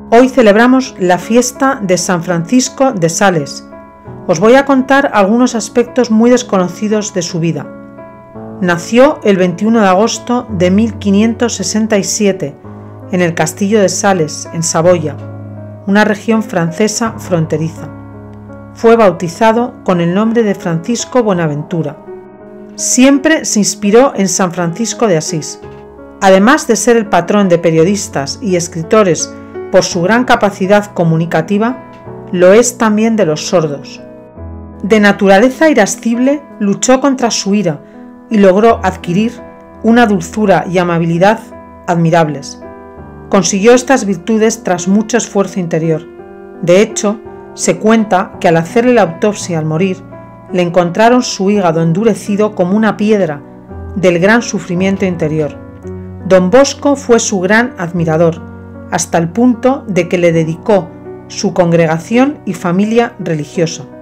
Hoy celebramos la fiesta de San Francisco de Sales. Os voy a contar algunos aspectos muy desconocidos de su vida. Nació el 21 de agosto de 1567 en el castillo de Sales, en Saboya, una región francesa fronteriza. Fue bautizado con el nombre de Francisco Buenaventura. Siempre se inspiró en San Francisco de Asís. Además de ser el patrón de periodistas y escritores por su gran capacidad comunicativa, lo es también de los sordos. De naturaleza irascible, luchó contra su ira y logró adquirir una dulzura y amabilidad admirables. Consiguió estas virtudes tras mucho esfuerzo interior. De hecho, se cuenta que al hacerle la autopsia al morir, le encontraron su hígado endurecido como una piedra del gran sufrimiento interior. Don Bosco fue su gran admirador, hasta el punto de que le dedicó su congregación y familia religiosa.